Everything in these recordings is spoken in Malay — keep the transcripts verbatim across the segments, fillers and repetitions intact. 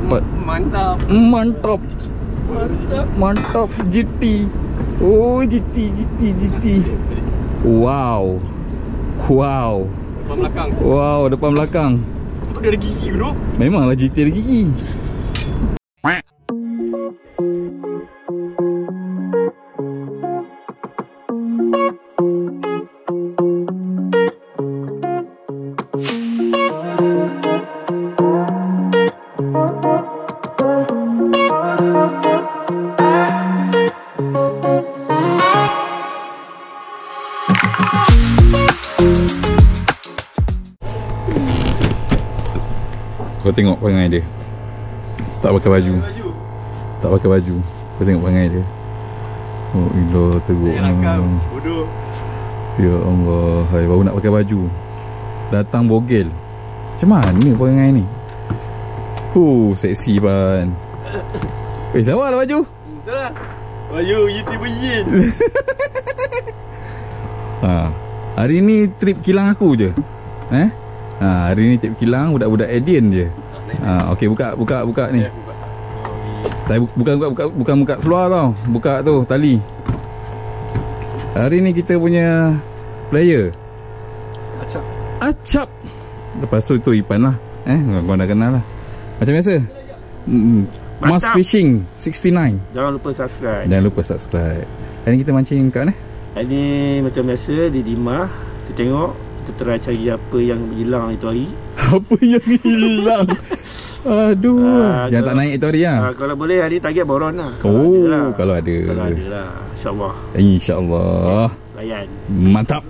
Dapat. Mantap. Mantap. Mantap. Mantap G T. Oh G T G T G T. Wow. Wow. Depan belakang. Wow, depan belakang. Apa dia ada gigi bro? Memanglah G T ada gigi. Kau tengok perangai dia. Tak pakai baju. Tak pakai baju. Kau tengok perangai dia. Oh ilah teruk. Bodoh. Ya Allah, hai baru nak pakai baju. Datang bogel. Macam mana perangai ni? Huh, seksi pan. Eh, lawa lah baju. Betul lah. Baju YouTuber Yin. Ha, hari ni trip kilang aku je. Eh? Ha, hari ni trip kilang budak-budak Edian je. Ha, okey buka buka buka ni. Tapi bukan buka buka bukan buka seluar tau. Buka tu tali. Hari ni kita punya player Acap. Acap. Lepas tu tu Ipan lah. Eh, kau dah kenal lah. Macam biasa. Mm, Mas Fishing enam sembilan. Jangan lupa subscribe. Jangan lupa subscribe. Hari ni kita mancing kat mana? Hari ni macam biasa di Dimah. Kita tengok, kita try cari apa yang hilang itu hari. Apa yang hilang? Aduh. Uh, yang kalau, tak naik tu hari lah. Uh, kalau boleh hari target boron lah. Oh, ada lah. kalau ada. Kalau ada lah. InsyaAllah. InsyaAllah. Layan. Mantap.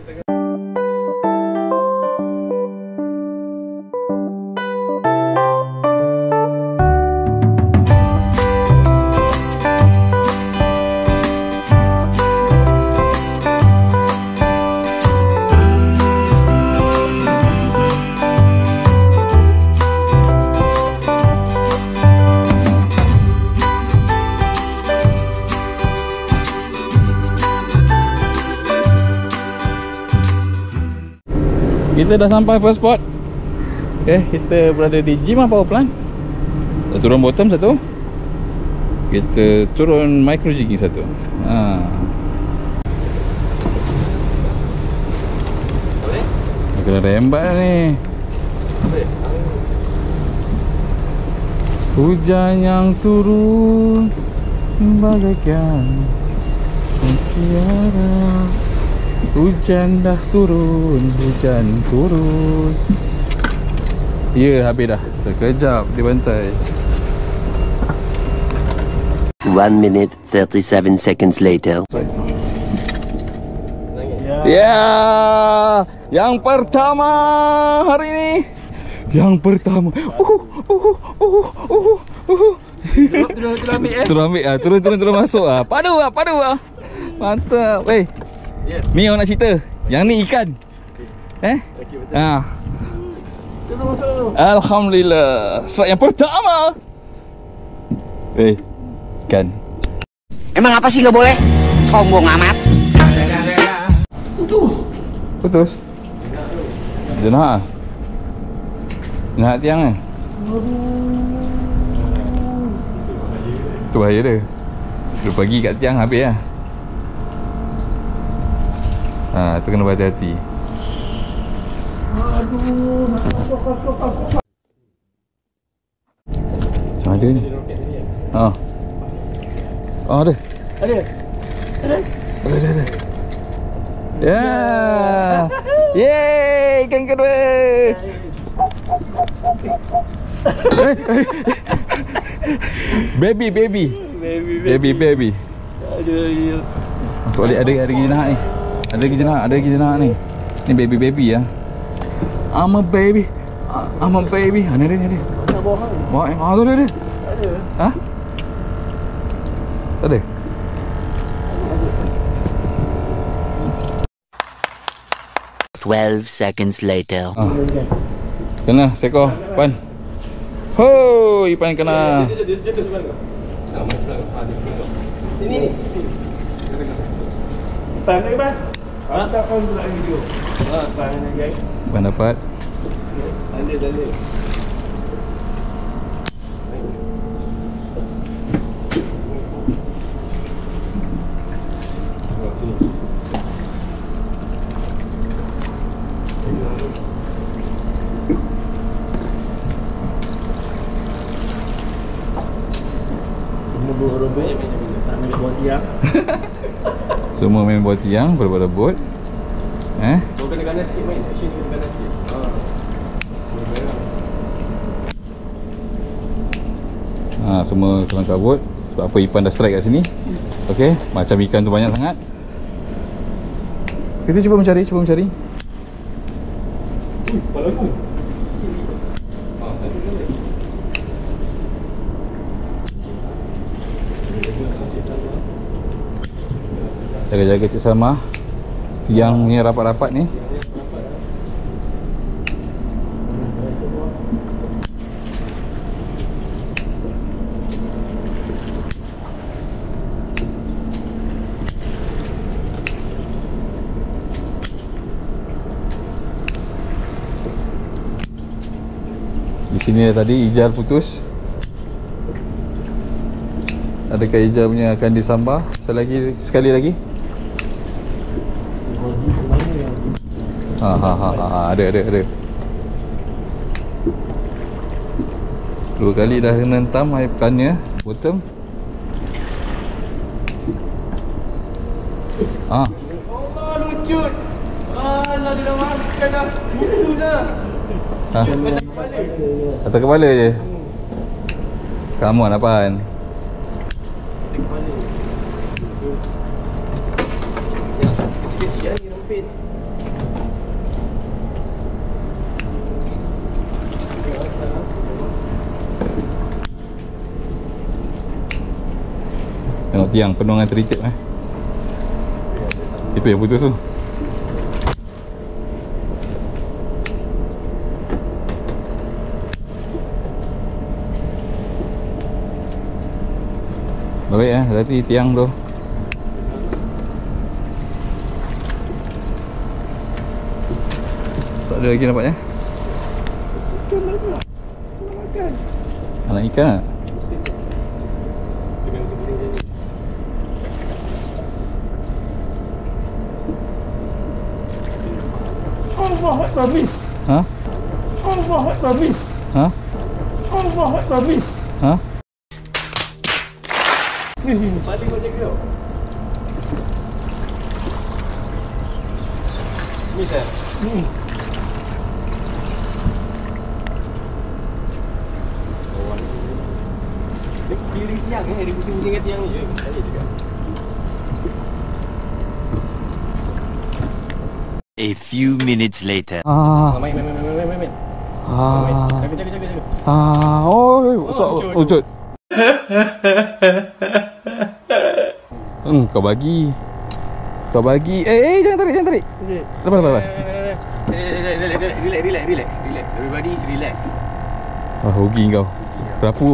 Kita dah sampai first spot. Okay, kita berada di Jima Power Plant. Kita turun bottom satu. Kita turun micro jigging satu. Ha. Kena rembat ni. Hujan yang turun bagaikan mutiara. Hujan dah turun, hujan turun. Ya, habis dah. Sekejap di pantai. One minute thirty-seven seconds later. Ya, yang pertama hari ini. Yang pertama. Uh, uh, uh, uh, uh. Turun, turun, turun ambil eh. Turun ambil ah, turun turun turun masuk ah. Padu ah, padu ah. Mantap. Weh. Yeah. Ni orang nak cerita. Yang ni ikan. Okay. Eh? Okey, betul. Ha. Turun masuk. Alhamdulillah. Strike yang pertama. Eh, ikan. Emang apa sih nggak boleh? Sombong amat. Putus. Putus. Jenah. Jenah tiang kan? Tu bahaya dia. Dia pergi kat tiang habis lah. Ha, tu kena berhati-hati. Aduh, macam ada ni? Ha. Oh, ada. Ada. Ada. Ada, ada, ada. Ya. Yeay, ikan kedua. Baby, baby. Baby, Baby, baby. Ada. Masuk balik, ada ada gigi nak ni. Ada gigi nak, ada gigi nak ni. Ni baby baby ya. I'm a baby. I'm a baby. Ha, ni ada, ni ada. Nak bawa ni. Bawa eh. Ah, tu ada, ada. Ada. Ha? Tak ada. Twelve seconds later. Ah. Kena seekor Pan. Ho, Ipan kena. Ini ni. Pan lagi Pan. Kita akan buat video. Ha, Pan ni guys. Pan dapat. Tanda tanda. robot-robot. Tak main buat tiang. Semua main buat tiang, berebut-rebut. Eh? Kau kena ganas sikit main. Action kena ganas sikit. Ha, semua kelang kabut. Sebab apa Ipan dah strike kat sini. Okey, macam ikan tu banyak sangat. Kita cuba mencari, cuba mencari. Ui, kepala aku. Jaga-jaga Cik Salma. Tiang ni rapat-rapat ni. Di sini tadi Ijal putus. Adakah Ijal punya akan disambah selagi sekali lagi? Ha ha ha ha, ada ada ada. Dua kali dah kena hentam air pekannya bottom. Ah. Oh, lucut. Alah, dia dah makan dah. Buku dah. Ha. Atas kepala je. Come on, apaan? Kecil-kecil ni rompin. Tengok tiang penuh dengan teritip eh. Itu yang putus tu. Baik eh, hati tiang tu. Tak ada lagi nampaknya. Anak ikan tak? Allah Akbar miss. Ha? Allah Akbar miss. Ha? Allah Akbar miss. Ha? Paling kau jaga tau. Miss eh? Hmm. Dia kiri tiang eh. Dia pusing-pusing kat tiang je. Tak boleh cakap. A few minutes later. Ah. Main, main, main, main, main, main, main. Ah. Jaga, jaga, jaga, jaga. Ah. Oh, so, ucut. ucut. Hmm, kau bagi. Kau bagi. Eh, eh jangan tarik, jangan tarik. Lepas, lepas, lepas. Relax, relax, relax, relax, relax. Everybody is relax. Ah, rugi kau. Rapu.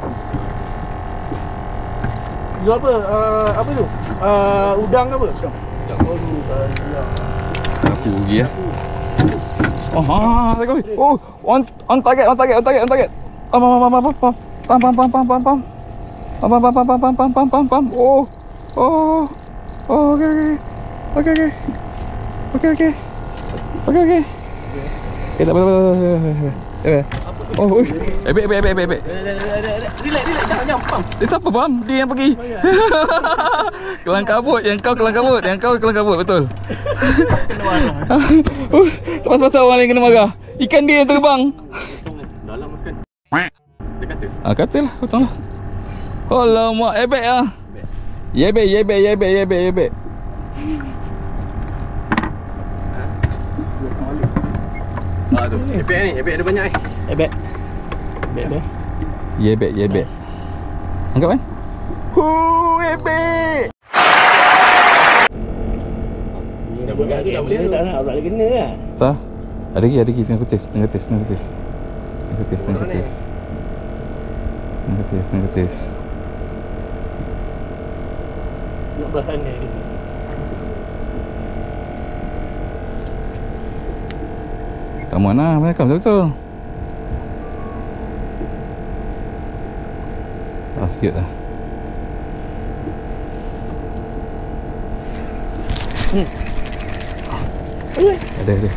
Jual apa? Uh, apa tu? Uh, udang ke apa? Udang. Oh, udang. Rapu rugi ya. Oh, ha, tak kau. Oh, on on target, on target, on target, on target. Pam pam pam pam pam. Pam pam pam pam pam pam. Pam pam pam pam pam pam pam pam pam. Oh. Oh. Oh, okey okey. Okey okey. Okey okey. Okey okey. Eh, tak apa. Eh. Oh, uish. Ebek ebek ebek ebek. Relax, relax, jangan, jangan, pam. Eh, siapa bang? Dia yang pergi. Kelang kabut, yang kau kelang kabut, yang kau kelang kabut, betul. Kena marah. Oh, tak pasal-pasal orang lain kena marah. Ikan dia yang terbang. Dalam makan. Dia kata. Ah, katalah, potong lah. Alamak, ebek ah. Yebek, yebek, yebek, yebek, yebek. Ah tu, ebek ni, ebek ada banyak eh. Ebek. Ebek ebek. Yebek, yebek. Angkat kan? Hu, ebek. Dah bergerak tu dah boleh tu. Tak nak, tak boleh kena lah. Sah. Ada lagi, ada lagi tengah ketis, tengah ketis, tengah ketis. Tengah ketis, tengah ketis. Tengah ketis, tengah ketis. Nak belah sana ni. Come on lah, mana come betul-betul. Ah, siut lah. Hmm. Ada, ada.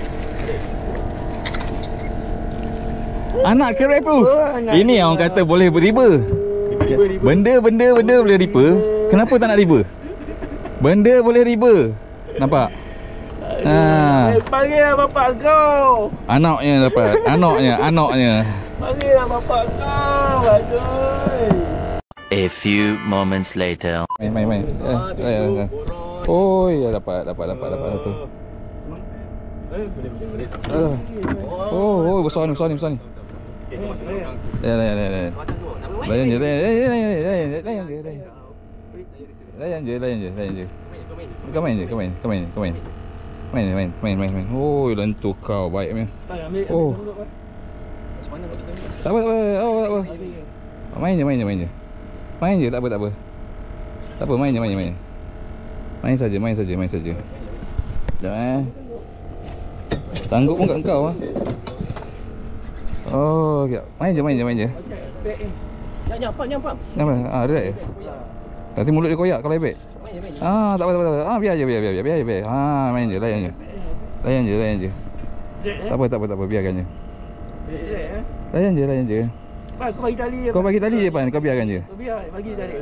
Anak kerep tu. Oh, anak Ini dia. orang kata boleh beriba. Benda, benda, benda boleh riba. Kenapa tak nak riba? Benda boleh riba. Nampak? Ha. Eh, panggillah bapak kau. Anaknya dapat. Anaknya, anaknya. Panggillah bapak kau. Aduh. A few moments later. Main, main, main. Eh, eh, eh. Oh, ya dapat, dapat, dapat, dapat satu. Uh. Oh, oh, besar ni, besar ni, besar ni. Layan, layan, layan, layan. Layan je, layan, layan, layan, layan, layan je, layan. Layan je, layan je, layan je. Kau main je, kau main, kau main, kau main. Main, main, main, main, main. Oh, lentur kau, baik punya. Oh. Tak apa, tak apa, oh, tak apa. Main je, main je, main je. Main je, tak apa, tak apa. Tak apa, main je, main je, main je. Main saja, main saja, main saja. Sekejap eh. Sanggup pun kat kau ah. Oh, sekejap. Main je, main je, main je. Jangan nyampak, nyampak. Nampak? Ah, relax je. Nanti mulut dia koyak kalau lebih. Ah, tak apa, tak apa, tak apa. Ah, biar je, biar, biar, biar, biar, biar. Ah, main je, layan je. Layan je, layan je. Tak apa, tak apa, tak apa, biarkan je. Layan je, layan je. Pak, kau bagi tali je. Kau bagi tali je, Pan. Kau biarkan je. Kau biar, bagi tali.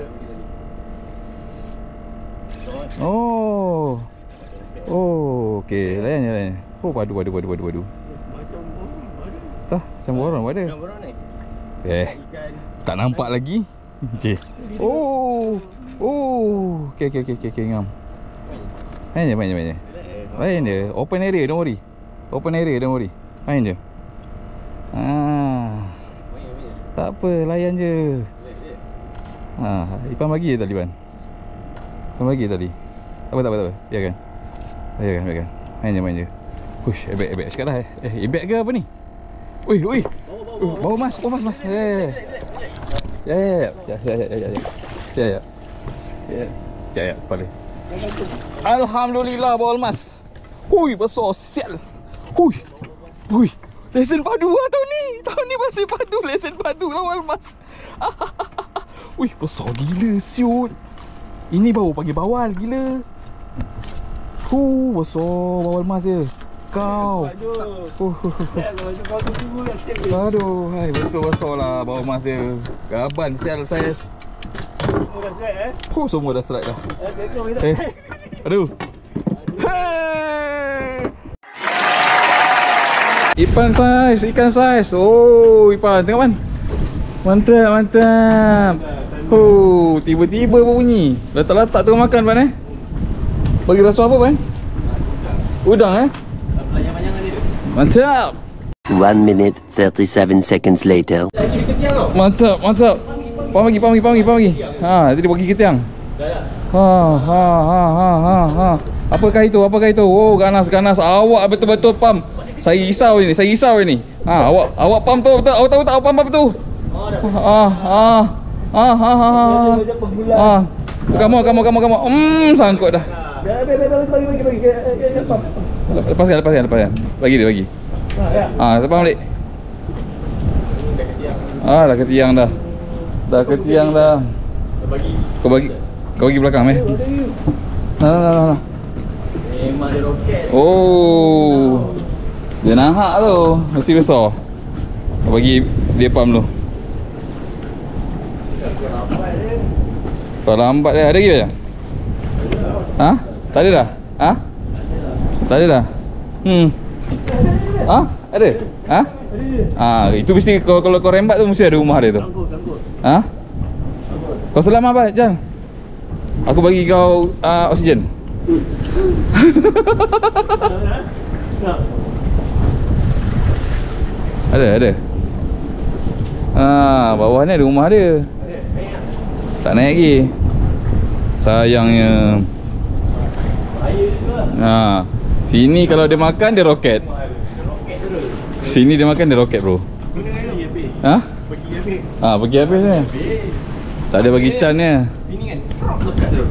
Oh. Oh, okey. Layan je, layan je. Oh, padu, padu, padu, padu, padu. Macam Tah, macam borong ada. Borong ni. Eh, tak nampak lagi. Cik. Oh. Oh. Okey, okey, okey, okey, okay, ngam. Main je, main je, main je. Main je. Open area, don't worry. Open area, don't worry. Main je. Ah. Tak apa, layan je. Ha, Ipan bagi je tadi, Pan. Ipan bagi tadi. Tak apa, tak apa, tak apa. Biarkan. Biarkan, biarkan. Main je, main je. Hush, ebek, ebek cakap dah. Eh, ebek ke apa ni? Ui, ui. Uh, bawa mas, bawa mas, mas. Ya, ya, ya. Ya, ya, ya. Ya, ya, ya, ya. Ya, ya. Ya, ya, ya. Balik. Alhamdulillah, bawa emas. Hui, besar sial. Hui. Hui. Lesen padu lah tahun ni. Tahun ni masih padu. Lesen padu lawan emas. Ui, besar gila siut. Ini baru pagi bawal gila. Huh, besar bawal emas dia. Kau. Aduh. Aduh, hai betul besar lah bawal emas dia. Gaban sial saya. Huh, semua dah strike dah. Eh. Aduh. Hey. Ipan saiz, ikan saiz. Oh, Ipan tengok man. Mantap, mantap. Oh, tiba-tiba berbunyi. Letak-letak tu makan Pan eh. Bagi rasa apa Pan? Udang eh. Mantap. One minute thirty-seven seconds later. Mantap, mantap. Pan bagi, pan bagi, pan bagi, pan bagi. Ha, tadi bagi ketiang. Ha, ha, ha, ha, ha, ha. Apakah itu? Apakah itu? Oh, ganas, ganas. Awak betul-betul pam. Saya risau ini, saya risau ini. Ha, awak awak pam tu betul. Awak tahu tak awak pam apa tu? Ah, ah. Ah, ah, ah. Ah. Kamu, kamu, kamu, kamu. Hmm, sangkut dah. Bagi, bagi, bagi. Lepaskan, lepaskan, lepaskan. Bagi dia, bagi. Ah, lepas balik. Ah, dah ketiang dah. Dah ketiang dah. Kau bagi. Kau bagi belakang eh. Nah, nah, nah, nah. Memang dia roket. Oh. Dia nahak tu. Mesti besar. Kau bagi dia pam dulu. Kau lambat dia. Ada lagi tak? Ha? Tak ada dah? Ha? Tak ada dah? Hmm. Ha? Ada? Ha? Ah, itu mesti kalau, kalau kau rembat tu mesti ada rumah dia tu. Ha? Kau selamat apa? Jangan. Aku bagi kau uh, oksigen. Ada, ada. Ah, bawah ni ada rumah dia. Tak naik lagi. Sayangnya. Ha, sini kalau dia makan dia roket. Sini dia makan dia roket, bro. Ha? Pergi habis. Ah, pergi habis ni. Tak ada bagi can ni. Ini kan serap lekat terus.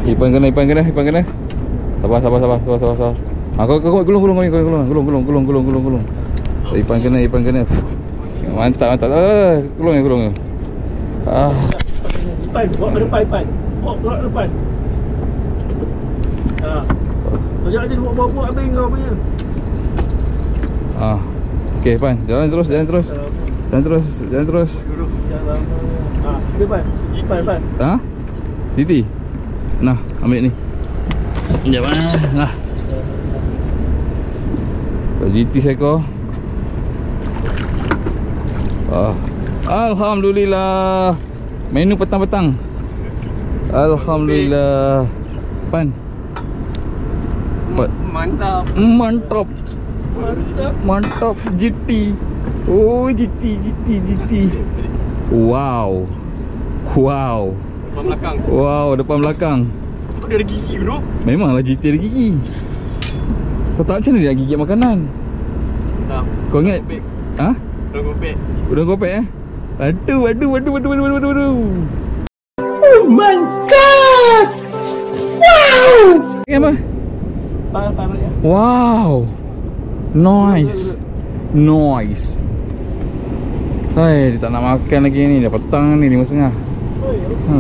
Ipan kena, ipan kena, ipan kena. Sabar, sabar, sabar, sabar, sabar, sabar. Ah, kau kau gulung gulung gulung gulung gulung gulung gulung gulung gulung gulung. Ipan kena, ipan kena. Mantap, mantap. Ah, gulung ya, gulung ya. Ah. Ipan, bawa ke depan, Ipan. Bawa bawa ke depan. Ah. Sekejap je bawa bawa habis kau punya. Ah. Okey, Ipan. Jalan terus, jalan terus. Jalan terus, jalan terus. Jalan. Ah, depan. Ipan, Ipan. Ha? Titi. Nah, ambil ni. Sekejap ah. Nah. G T seekor. Ah. Alhamdulillah. Menu petang-petang. Alhamdulillah. Pan. Mantap. Mantap. Mantap. Mantap G T. Oh, G T, G T, G T. Wow. Wow. Depan belakang. Wow, depan belakang. Apa dia ada gigi tu? Memanglah G T ada gigi. Kau tahu macam mana dia nak gigit makanan? Tak. Kau ingat? Kopek. Ha? Udang kopek. Udang kopek eh? Aduh, aduh, aduh, aduh, aduh, aduh, aduh. Oh my god! Wow! Ini apa? Pan, pan balik. Wow. Nice. Nice. Hai, dia tak nak makan lagi ni. Dah petang ni, lima setengah. Ha.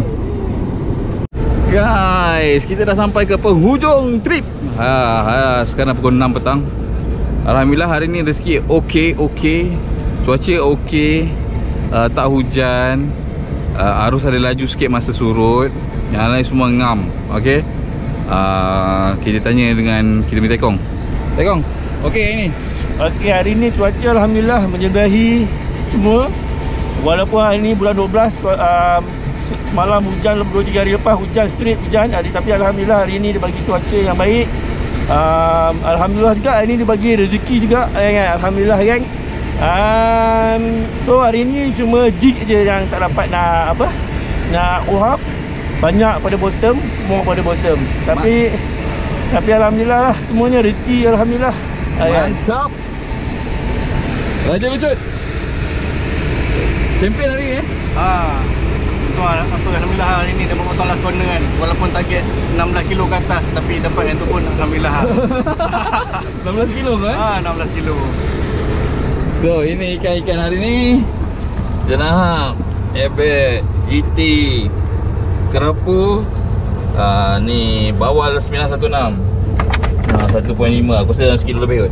Guys, kita dah sampai ke penghujung trip. Ha, ha, sekarang pukul enam petang. Alhamdulillah hari ni rezeki okey, okey. Cuaca okey. Uh, tak hujan. Uh, arus ada laju sikit masa surut. Yang lain semua ngam. Okey. Uh, kita tanya dengan kita punya Tekong. Tekong, okey hari ni? Okey, hari ni cuaca alhamdulillah menjadahi semua. Walaupun hari ni bulan dua belas, uh, semalam hujan, dua tiga hari lepas hujan straight hujan. Hari, tapi alhamdulillah hari ni dia bagi cuaca yang baik. Um, alhamdulillah juga hari ni dia bagi rezeki juga, eh, alhamdulillah kan. Um, so hari ni cuma jig je yang tak dapat nak apa? Nak uhap. Banyak pada bottom, semua pada bottom. Tapi Ma tapi alhamdulillah lah, semuanya rezeki alhamdulillah. Mantap. Raja Lucut. Champion hari ni eh? Ha. Tu apa alhamdulillah hari ni dapat motor last corner kan. Walaupun target enam belas kilo ke atas tapi dapat yang tu pun alhamdulillah. enam belas kilo eh? Ha, enam belas kilo. So ini ikan-ikan hari ni. Jenahap, ebek, G T, kerapu. Uh, ni bawal sembilan satu enam. Nah, satu perpuluhan lima. Aku rasa dalam sekilo lebih kot.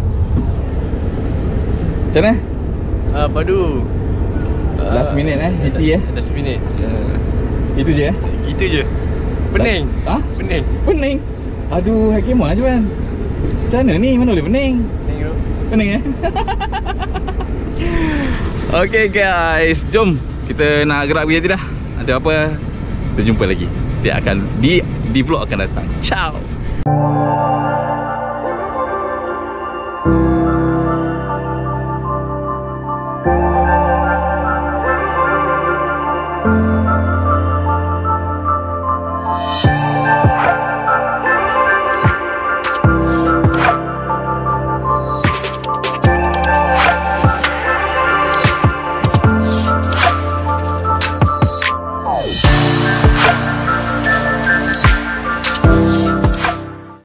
Macam mana? Ah, padu. Last minute eh, G T eh. Last minute. Uh, Itu je eh? Itu je. Pening. Ha? Pening. Pening. Aduh, Hakimah je kan. Macam mana ni? Mana boleh pening? Pening tu. Pening eh? Okay guys, jom kita nak gerak pergi nanti dah. Nanti apa, kita jumpa lagi. Dia akan di di vlog akan datang. Ciao.